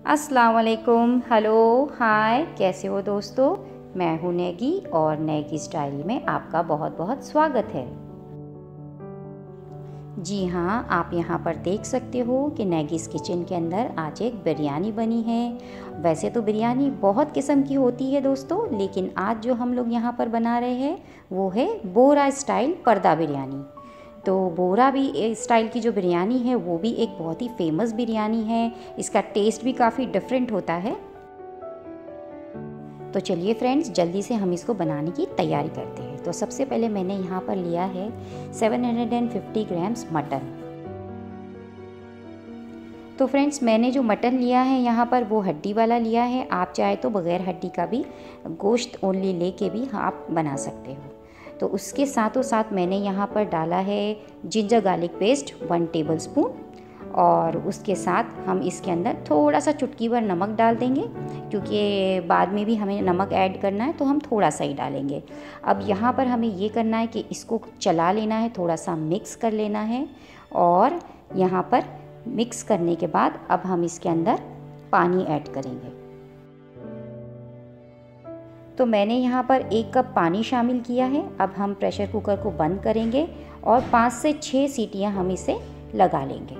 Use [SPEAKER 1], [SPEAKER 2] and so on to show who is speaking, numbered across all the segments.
[SPEAKER 1] अस्सलाम वालेकुम, हेलो, हाय, कैसे हो दोस्तों। मैं हूँ नेगी और नेगी स्टाइल में आपका बहुत बहुत स्वागत है। जी हाँ, आप यहाँ पर देख सकते हो कि नेगीज़ किचन के अंदर आज एक बिरयानी बनी है। वैसे तो बिरयानी बहुत किस्म की होती है दोस्तों, लेकिन आज जो हम लोग यहाँ पर बना रहे हैं वो है बोरा स्टाइल पर्दा बिरयानी। तो बोरा भी स्टाइल की जो बिरयानी है वो भी एक बहुत ही फेमस बिरयानी है। इसका टेस्ट भी काफ़ी डिफरेंट होता है। तो चलिए फ्रेंड्स, जल्दी से हम इसको बनाने की तैयारी करते हैं। तो सबसे पहले मैंने यहाँ पर लिया है 750 ग्राम्स मटन। तो फ्रेंड्स, मैंने जो मटन लिया है यहाँ पर वो हड्डी वाला लिया है। आप चाहे तो बग़ैर हड्डी का भी गोश्त ओनली लेके भी आप बना सकते हो। तो उसके साथों साथ मैंने यहाँ पर डाला है जिंजर गार्लिक पेस्ट 1 टेबलस्पून, और उसके साथ हम इसके अंदर थोड़ा सा चुटकी भर नमक डाल देंगे, क्योंकि बाद में भी हमें नमक ऐड करना है तो हम थोड़ा सा ही डालेंगे। अब यहाँ पर हमें ये करना है कि इसको चला लेना है, थोड़ा सा मिक्स कर लेना है। और यहाँ पर मिक्स करने के बाद अब हम इसके अंदर पानी ऐड करेंगे। तो मैंने यहाँ पर 1 कप पानी शामिल किया है। अब हम प्रेशर कुकर को बंद करेंगे और 5 से 6 सीटियाँ हम इसे लगा लेंगे।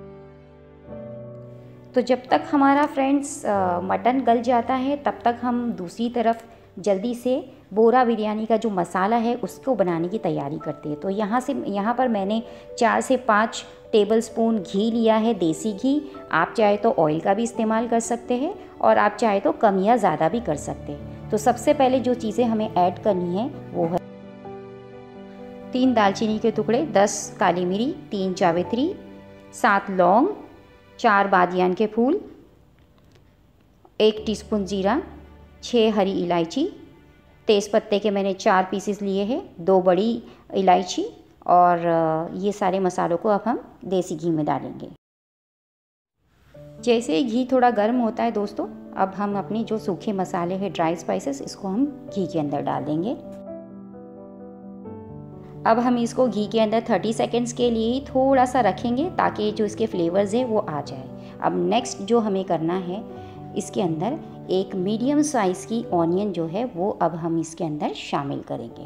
[SPEAKER 1] तो जब तक हमारा फ्रेंड्स मटन गल जाता है तब तक हम दूसरी तरफ जल्दी से बोरा बिरयानी का जो मसाला है उसको बनाने की तैयारी करते हैं। तो यहाँ पर मैंने 4 से 5 टेबलस्पून घी लिया है, देसी घी। आप चाहे तो ऑयल का भी इस्तेमाल कर सकते हैं और आप चाहे तो कम या ज़्यादा भी कर सकते हैं। तो सबसे पहले जो चीज़ें हमें ऐड करनी है वो है 3 दालचीनी के टुकड़े, 10 काली मिरी, 3 जावित्री, 7 लौंग, 4 बादियान के फूल, 1 टीस्पून जीरा, 6 हरी इलायची, तेज़पत्ते के मैंने 4 पीसेस लिए हैं, 2 बड़ी इलायची, और ये सारे मसालों को अब हम देसी घी में डालेंगे। जैसे ही घी थोड़ा गर्म होता है दोस्तों, अब हम अपने जो सूखे मसाले हैं, ड्राई स्पाइसेस, इसको हम घी के अंदर डाल देंगे। अब हम इसको घी के अंदर 30 सेकेंड्स के लिए ही थोड़ा सा रखेंगे ताकि जो इसके फ्लेवर्स हैं वो आ जाए। अब नेक्स्ट जो हमें करना है, इसके अंदर एक मीडियम साइज़ की ऑनियन जो है वो अब हम इसके अंदर शामिल करेंगे।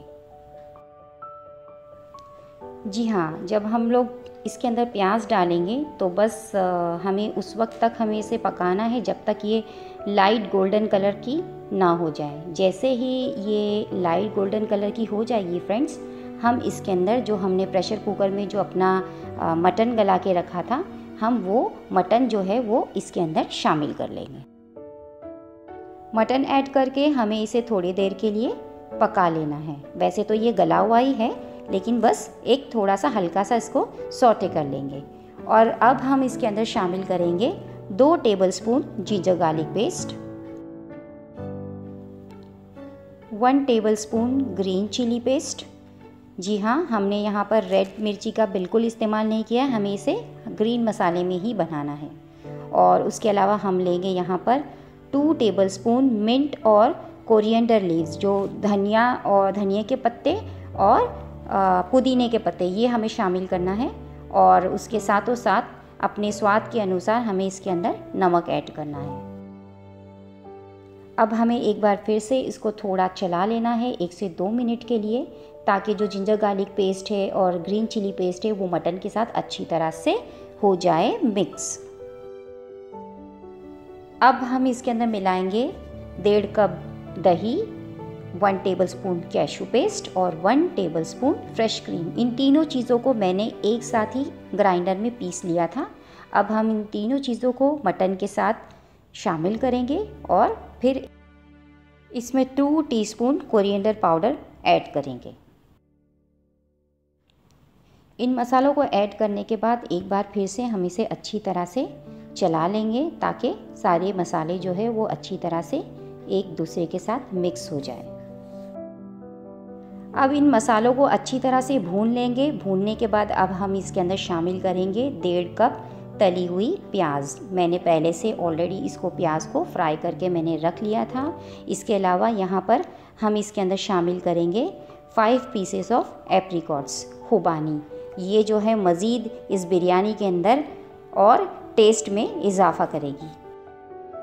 [SPEAKER 1] जी हाँ, जब हम लोग इसके अंदर प्याज डालेंगे तो बस हमें उस वक्त तक हमें इसे पकाना है जब तक ये लाइट गोल्डन कलर की ना हो जाए। जैसे ही ये लाइट गोल्डन कलर की हो जाएगी फ्रेंड्स, हम इसके अंदर जो हमने प्रेशर कुकर में जो अपना मटन गला के रखा था, हम वो मटन जो है वो इसके अंदर शामिल कर लेंगे। मटन ऐड करके हमें इसे थोड़ी देर के लिए पका लेना है। वैसे तो ये गला हुआ ही है, लेकिन बस एक थोड़ा सा हल्का सा इसको सौटे कर लेंगे। और अब हम इसके अंदर शामिल करेंगे 2 tablespoon ginger garlic paste, 1 tablespoon green chilli paste. जी हाँ, हमने यहाँ पर रेड मिर्ची का बिल्कुल इस्तेमाल नहीं किया, हमें इसे ग्रीन मसाले में ही बनाना है। और उसके अलावा हम लेंगे यहाँ पर 2 टेबलस्पून मिंट और कोरिएंडर लीव्स, जो धनिया और धनिया के पत्ते और पुदीने के पत्ते, ये हमें शामिल करना है। और उसके साथों साथ अपने स्वाद के अनुसार हमें इसके अंदर नमक ऐड करना है। अब हमें एक बार फिर से इसको थोड़ा चला लेना है 1 से 2 मिनट के लिए, ताकि जो जिंजर गार्लिक पेस्ट है और ग्रीन चिली पेस्ट है वो मटन के साथ अच्छी तरह से हो जाए मिक्स। अब हम इसके अंदर मिलाएंगे 1.5 कप दही, 1 टेबलस्पून कैशू पेस्ट और 1 टेबलस्पून फ्रेश क्रीम। इन तीनों चीज़ों को मैंने एक साथ ही ग्राइंडर में पीस लिया था। अब हम इन तीनों चीज़ों को मटन के साथ शामिल करेंगे और फिर इसमें 2 टीस्पून कोरिएंडर पाउडर ऐड करेंगे। इन मसालों को ऐड करने के बाद एक बार फिर से हम इसे अच्छी तरह से चला लेंगे ताकि सारे मसाले जो है वो अच्छी तरह से एक दूसरे के साथ मिक्स हो जाए। अब इन मसालों को अच्छी तरह से भून लेंगे। भूनने के बाद अब हम इसके अंदर शामिल करेंगे 1.5 कप तली हुई प्याज। मैंने पहले से ऑलरेडी इसको प्याज को फ्राई करके मैंने रख लिया था। इसके अलावा यहाँ पर हम इसके अंदर शामिल करेंगे 5 पीसेस ऑफ एप्रिकॉट्स, खुबानी। ये जो है मज़ीद इस बिरयानी के अंदर और टेस्ट में इजाफ़ा करेगी।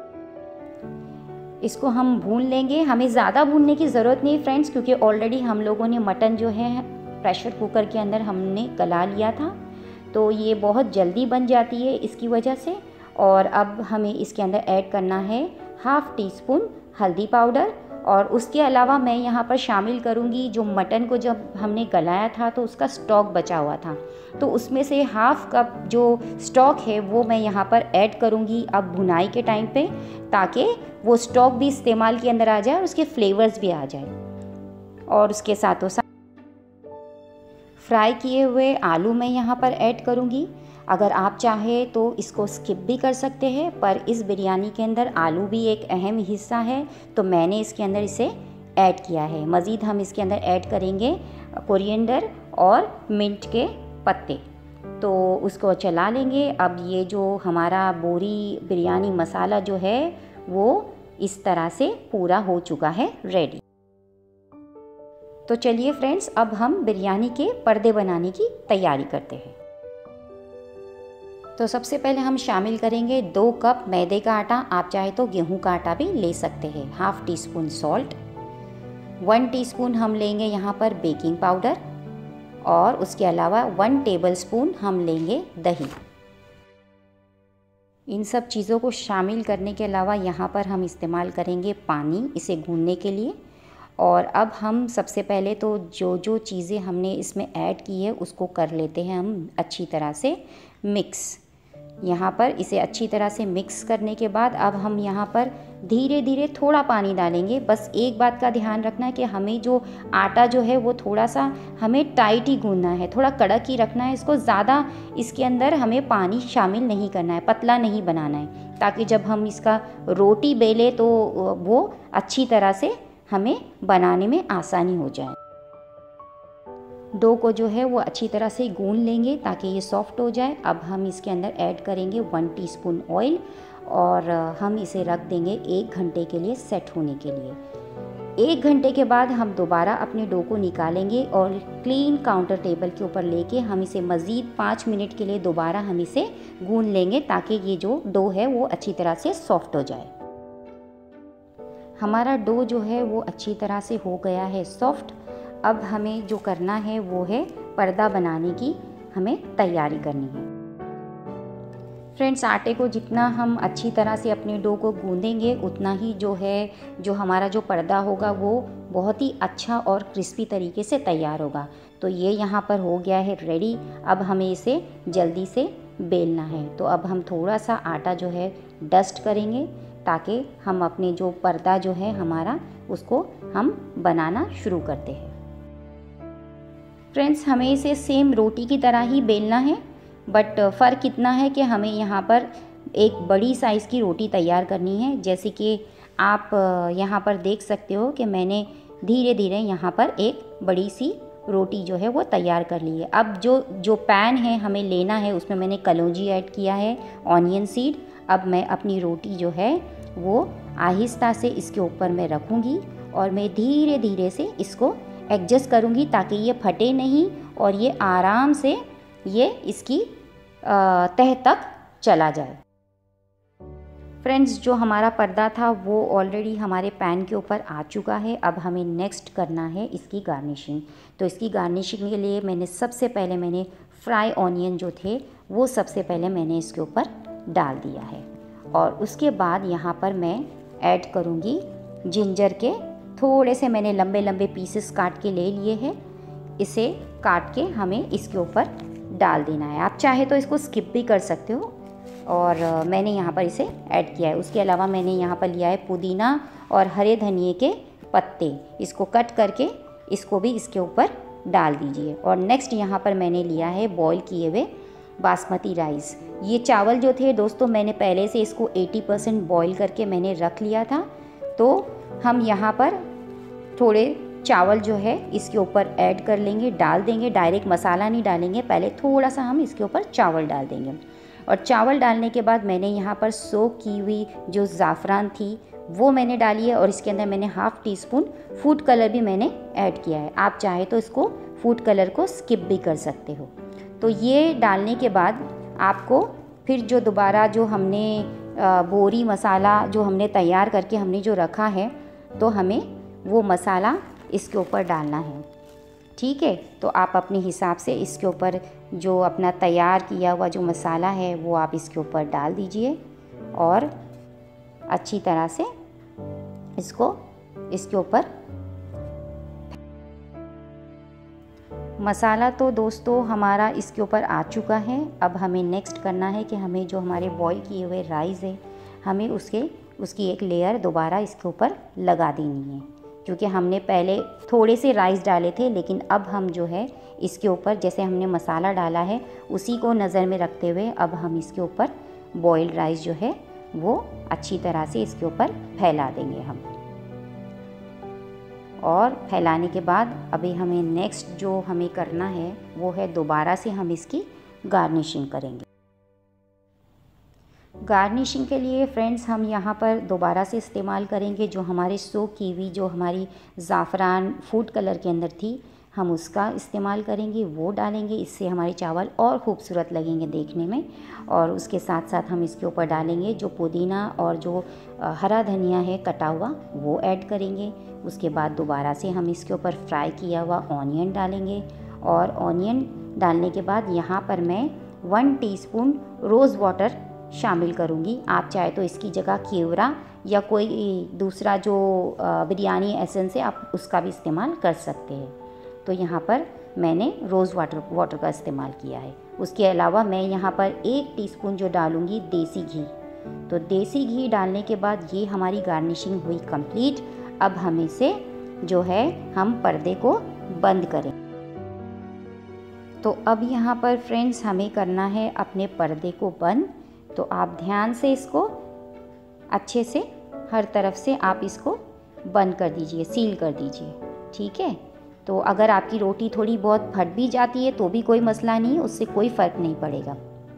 [SPEAKER 1] इसको हम भून लेंगे। हमें ज़्यादा भूनने की ज़रूरत नहीं फ्रेंड्स, क्योंकि ऑलरेडी हम लोगों ने मटन जो है प्रेशर कुकर के अंदर हमने गला लिया था, तो ये बहुत जल्दी बन जाती है इसकी वजह से। और अब हमें इसके अंदर ऐड करना है 1/2 टीस्पून हल्दी पाउडर, और उसके अलावा मैं यहाँ पर शामिल करूँगी जो मटन को जब हमने गलाया था तो उसका स्टॉक बचा हुआ था, तो उसमें से 1/2 कप जो स्टॉक है वो मैं यहाँ पर ऐड करूँगी अब भुनाई के टाइम पे, ताकि वो स्टॉक भी इस्तेमाल के अंदर आ जाए और उसके फ्लेवर्स भी आ जाए। और उसके साथों साथ फ्राई किए हुए आलू मैं यहाँ पर ऐड करूँगी। अगर आप चाहें तो इसको स्किप भी कर सकते हैं, पर इस बिरयानी के अंदर आलू भी एक अहम हिस्सा है, तो मैंने इसके अंदर इसे ऐड किया है। मज़ीद हम इसके अंदर ऐड करेंगे कोरिएंडर और मिंट के पत्ते, तो उसको चला लेंगे। अब ये जो हमारा बोरी बिरयानी मसाला जो है वो इस तरह से पूरा हो चुका है रेडी। तो चलिए फ्रेंड्स, अब हम बिरयानी के पर्दे बनाने की तैयारी करते हैं। तो सबसे पहले हम शामिल करेंगे 2 कप मैदे का आटा, आप चाहे तो गेहूं का आटा भी ले सकते हैं। 1/2 टीस्पून सॉल्ट, 1 टीस्पून हम लेंगे यहाँ पर बेकिंग पाउडर, और उसके अलावा 1 टेबलस्पून हम लेंगे दही। इन सब चीज़ों को शामिल करने के अलावा यहाँ पर हम इस्तेमाल करेंगे पानी इसे गूंदने के लिए। और अब हम सबसे पहले तो जो चीज़ें हमने इसमें ऐड की है उसको कर लेते हैं हम अच्छी तरह से मिक्स। यहाँ पर इसे अच्छी तरह से मिक्स करने के बाद अब हम यहाँ पर धीरे धीरे थोड़ा पानी डालेंगे। बस एक बात का ध्यान रखना है कि हमें जो आटा जो है वो थोड़ा सा हमें टाइट ही गूंदना है, थोड़ा कड़क ही रखना है इसको। ज़्यादा इसके अंदर हमें पानी शामिल नहीं करना है, पतला नहीं बनाना है, ताकि जब हम इसका रोटी बेले तो वो अच्छी तरह से हमें बनाने में आसानी हो जाए। डो को जो है वो अच्छी तरह से गूंद लेंगे ताकि ये सॉफ्ट हो जाए। अब हम इसके अंदर ऐड करेंगे 1 टीस्पून ऑयल, और हम इसे रख देंगे 1 घंटे के लिए सेट होने के लिए। 1 घंटे के बाद हम दोबारा अपने डो को निकालेंगे और क्लीन काउंटर टेबल के ऊपर लेके हम इसे मज़ीद 5 मिनट के लिए दोबारा हम इसे गूंद लेंगे, ताकि ये जो डो है वो अच्छी तरह से सॉफ्ट हो जाए। हमारा डो जो है वो अच्छी तरह से हो गया है सॉफ्ट। अब हमें जो करना है वो है पर्दा बनाने की हमें तैयारी करनी है। फ्रेंड्स, आटे को जितना हम अच्छी तरह से अपने डो को गूंदेंगे उतना ही जो हमारा जो पर्दा होगा वो बहुत ही अच्छा और क्रिस्पी तरीके से तैयार होगा। तो ये यहाँ पर हो गया है रेडी। अब हमें इसे जल्दी से बेलना है। तो अब हम थोड़ा सा आटा जो है डस्ट करेंगे, ताकि हम अपने जो पर्दा जो है हमारा उसको हम बनाना शुरू करते हैं। फ्रेंड्स, हमें इसे सेम रोटी की तरह ही बेलना है, बट फ़र्क इतना है कि हमें यहाँ पर एक बड़ी साइज़ की रोटी तैयार करनी है। जैसे कि आप यहाँ पर देख सकते हो कि मैंने धीरे धीरे यहाँ पर एक बड़ी सी रोटी जो है वो तैयार कर ली है। अब जो पैन है हमें लेना है, उसमें मैंने कलौंजी ऐड किया है, ऑनियन सीड। अब मैं अपनी रोटी जो है वो आहिस्ता से इसके ऊपर मैं रखूँगी और मैं धीरे धीरे से इसको एडजस्ट करूँगी, ताकि ये फटे नहीं और ये आराम से ये इसकी तह तक चला जाए। फ्रेंड्स, जो हमारा पर्दा था वो ऑलरेडी हमारे पैन के ऊपर आ चुका है। अब हमें नेक्स्ट करना है इसकी गार्निशिंग। तो इसकी गार्निशिंग के लिए सबसे पहले फ्राई ऑनियन जो थे वो सबसे पहले मैंने इसके ऊपर डाल दिया है, और उसके बाद यहाँ पर मैं ऐड करूँगी जिंजर के थोड़े से मैंने लंबे लंबे पीसेस काट के ले लिए हैं। इसे काट के हमें इसके ऊपर डाल देना है। आप चाहे तो इसको स्किप भी कर सकते हो, और मैंने यहाँ पर इसे ऐड किया है। उसके अलावा मैंने यहाँ पर लिया है पुदीना और हरे धनिए के पत्ते, इसको कट करके इसको भी इसके ऊपर डाल दीजिए। और नेक्स्ट यहाँ पर मैंने लिया है बॉईल किए हुए बासमती राइस। ये चावल जो थे दोस्तों, मैंने पहले से इसको 80% बॉईल करके मैंने रख लिया था। तो हम यहाँ पर थोड़े चावल जो है इसके ऊपर ऐड कर लेंगे, डाल देंगे। डायरेक्ट मसाला नहीं डालेंगे, पहले थोड़ा सा हम इसके ऊपर चावल डाल देंगे। और चावल डालने के बाद मैंने यहाँ पर सोक की हुई जो ज़ाफ़रान थी वो मैंने डाली है, और इसके अंदर मैंने 1/2 टीस्पून फूड कलर भी मैंने ऐड किया है। आप चाहे तो इसको फूड कलर को स्किप भी कर सकते हो। तो ये डालने के बाद आपको फिर जो दोबारा जो हमने बोरी मसाला जो हमने तैयार करके हमने जो रखा है, तो हमें वो मसाला इसके ऊपर डालना है। ठीक है, तो आप अपने हिसाब से इसके ऊपर जो अपना तैयार किया हुआ जो मसाला है वो आप इसके ऊपर डाल दीजिए और अच्छी तरह से इसको इसके ऊपर। मसाला तो दोस्तों हमारा इसके ऊपर आ चुका है। अब हमें नेक्स्ट करना है कि हमें जो हमारे बॉईल किए हुए राइस है, हमें उसकी एक लेयर दोबारा इसके ऊपर लगा देनी है, क्योंकि हमने पहले थोड़े से राइस डाले थे, लेकिन अब हम जो है इसके ऊपर जैसे हमने मसाला डाला है उसी को नज़र में रखते हुए अब हम इसके ऊपर बॉइल्ड राइस जो है वो अच्छी तरह से इसके ऊपर फैला देंगे हम। और फैलाने के बाद अभी हमें नेक्स्ट जो हमें करना है वो है दोबारा से हम इसकी गार्निशिंग करेंगे। गार्निशिंग के लिए फ्रेंड्स हम यहाँ पर दोबारा से इस्तेमाल करेंगे जो हमारे सोक की हुई जो हमारी ज़ाफ़रान फूड कलर के अंदर थी, हम उसका इस्तेमाल करेंगे, वो डालेंगे। इससे हमारे चावल और ख़ूबसूरत लगेंगे देखने में। और उसके साथ साथ हम इसके ऊपर डालेंगे जो पुदीना और जो हरा धनिया है कटा हुआ वो ऐड करेंगे। उसके बाद दोबारा से हम इसके ऊपर फ्राई किया हुआ ऑनियन डालेंगे। और ऑनियन डालने के बाद यहाँ पर मैं 1 टीस्पून रोज़ वाटर शामिल करूँगी। आप चाहे तो इसकी जगह केवड़ा या कोई दूसरा जो बिरयानी एसेंस है आप उसका भी इस्तेमाल कर सकते हैं। तो यहाँ पर मैंने रोज़ वाटर का इस्तेमाल किया है। उसके अलावा मैं यहाँ पर 1 टीस्पून जो डालूँगी देसी घी। तो देसी घी डालने के बाद ये हमारी गार्निशिंग हुई कंप्लीट। अब हम इसे जो है हम पर्दे को बंद करें। तो अब यहाँ पर फ्रेंड्स हमें करना है अपने पर्दे को बंद। तो आप ध्यान से इसको अच्छे से हर तरफ से आप इसको बंद कर दीजिए, सील कर दीजिए। ठीक है, तो अगर आपकी रोटी थोड़ी बहुत फट भी जाती है तो भी कोई मसला नहीं, उससे कोई फ़र्क नहीं पड़ेगा।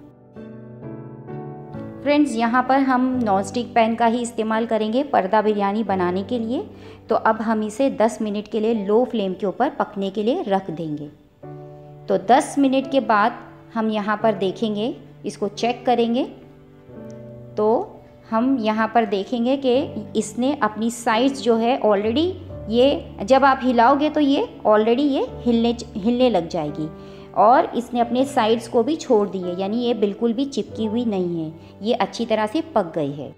[SPEAKER 1] फ्रेंड्स यहाँ पर हम नॉनस्टिक पैन का ही इस्तेमाल करेंगे पर्दा बिरयानी बनाने के लिए। तो अब हम इसे 10 मिनट के लिए लो फ्लेम के ऊपर पकने के लिए रख देंगे। तो 10 मिनट के बाद हम यहाँ पर देखेंगे, इसको चेक करेंगे। तो हम यहाँ पर देखेंगे कि इसने अपनी साइड्स जो है ऑलरेडी, ये जब आप हिलाओगे तो ये ऑलरेडी ये हिलने लग जाएगी और इसने अपने साइड्स को भी छोड़ दी है, यानी ये बिल्कुल भी चिपकी हुई नहीं है, ये अच्छी तरह से पक गई है।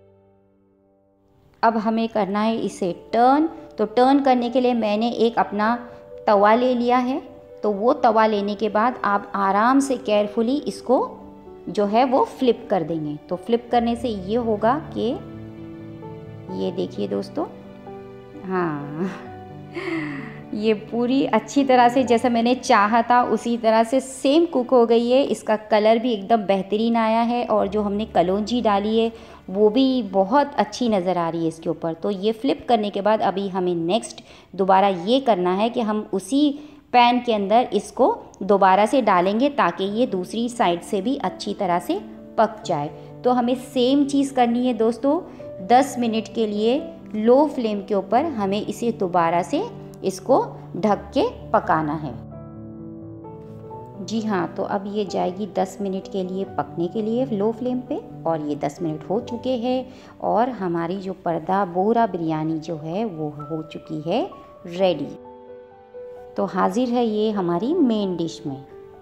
[SPEAKER 1] अब हमें करना है इसे टर्न। तो टर्न करने के लिए मैंने एक अपना तवा ले लिया है। तो वो तवा लेने के बाद आप आराम से केयरफुली इसको जो है वो फ्लिप कर देंगे। तो फ्लिप करने से ये होगा कि ये देखिए दोस्तों, हाँ ये पूरी अच्छी तरह से जैसा मैंने चाहा था उसी तरह से सेम कुक हो गई है। इसका कलर भी एकदम बेहतरीन आया है और जो हमने कलौंजी डाली है वो भी बहुत अच्छी नज़र आ रही है इसके ऊपर। तो ये फ्लिप करने के बाद अभी हमें नेक्स्ट दोबारा ये करना है कि हम उसी पैन के अंदर इसको दोबारा से डालेंगे ताकि ये दूसरी साइड से भी अच्छी तरह से पक जाए। तो हमें सेम चीज़ करनी है दोस्तों, 10 मिनट के लिए लो फ्लेम के ऊपर हमें इसे दोबारा से इसको ढक के पकाना है। जी हाँ, तो अब ये जाएगी 10 मिनट के लिए पकने के लिए लो फ्लेम पे। और ये 10 मिनट हो चुके हैं और हमारी जो पर्दा बोरा बिरयानी जो है वो हो चुकी है रेडी। तो हाजिर है ये हमारी मेन डिश में।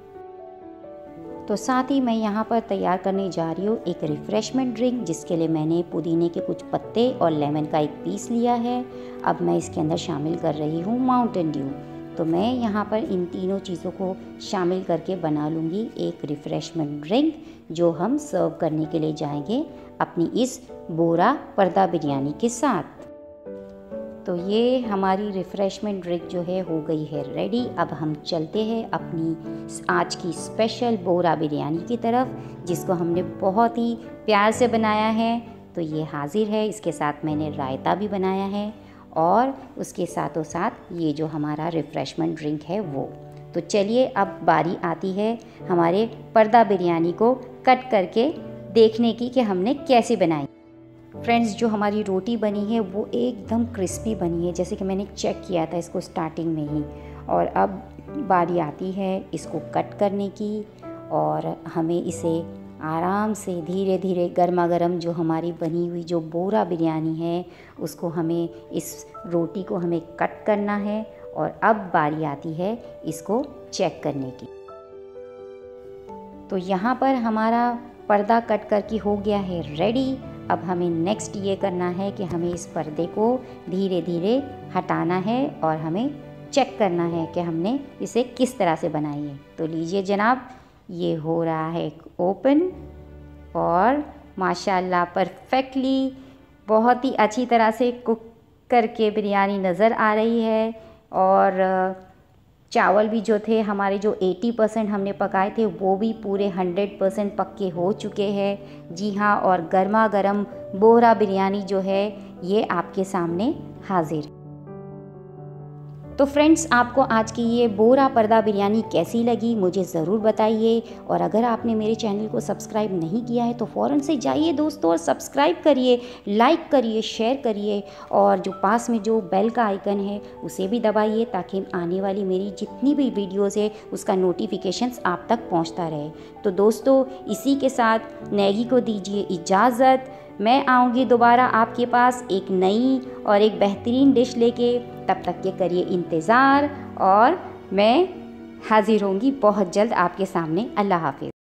[SPEAKER 1] तो साथ ही मैं यहाँ पर तैयार करने जा रही हूँ एक रिफ़्रेशमेंट ड्रिंक, जिसके लिए मैंने पुदीने के कुछ पत्ते और लेमन का एक पीस लिया है। अब मैं इसके अंदर शामिल कर रही हूँ माउंटेन ड्यू। तो मैं यहाँ पर इन तीनों चीज़ों को शामिल करके बना लूँगी एक रिफ़्रेशमेंट ड्रिंक, जो हम सर्व करने के लिए जाएंगे अपनी इस बोरा पर्दा बिरयानी के साथ। तो ये हमारी रिफ़्रेशमेंट ड्रिंक जो है हो गई है रेडी। अब हम चलते हैं अपनी आज की स्पेशल बोरा बिरयानी की तरफ, जिसको हमने बहुत ही प्यार से बनाया है। तो ये हाजिर है, इसके साथ मैंने रायता भी बनाया है और उसके साथों साथ ये जो हमारा रिफ़्रेशमेंट ड्रिंक है वो। तो चलिए अब बारी आती है हमारे पर्दा बिरयानी को कट करके देखने की कि हमने कैसे बनाई। फ्रेंड्स, जो हमारी रोटी बनी है वो एकदम क्रिस्पी बनी है, जैसे कि मैंने चेक किया था इसको स्टार्टिंग में ही। और अब बारी आती है इसको कट करने की और हमें इसे आराम से धीरे धीरे गर्मा गर्म जो हमारी बनी हुई जो बोरा बिरयानी है उसको हमें, इस रोटी को हमें कट करना है। और अब बारी आती है इसको चेक करने की। तो यहाँ पर हमारा पर्दा कट करके हो गया है रेडी। अब हमें नेक्स्ट ये करना है कि हमें इस पर्दे को धीरे धीरे हटाना है और हमें चेक करना है कि हमने इसे किस तरह से बनाई है। तो लीजिए जनाब, ये हो रहा है ओपन और माशाल्लाह परफेक्टली बहुत ही अच्छी तरह से कुक करके बिरयानी नज़र आ रही है। और चावल भी जो थे हमारे, जो 80% हमने पकाए थे, वो भी पूरे 100% पक्के हो चुके हैं। जी हाँ, और गर्मा गर्म बोरा बिरयानी जो है ये आपके सामने हाजिर। तो फ्रेंड्स, आपको आज की ये बोरा पर्दा बिरयानी कैसी लगी मुझे ज़रूर बताइए। और अगर आपने मेरे चैनल को सब्सक्राइब नहीं किया है तो फ़ौरन से जाइए दोस्तों और सब्सक्राइब करिए, लाइक करिए, शेयर करिए और जो पास में जो बेल का आइकन है उसे भी दबाइए ताकि आने वाली मेरी जितनी भी वीडियोज़ है उसका नोटिफिकेशंस आप तक पहुँचता रहे। तो दोस्तों, इसी के साथ मैगी को दीजिए इजाज़त। मैं आऊँगी दोबारा आपके पास एक नई और एक बेहतरीन डिश लेके। तब तक ये करिए इंतज़ार और मैं हाज़िर होंगी बहुत जल्द आपके सामने। अल्लाह हाफ़िज़।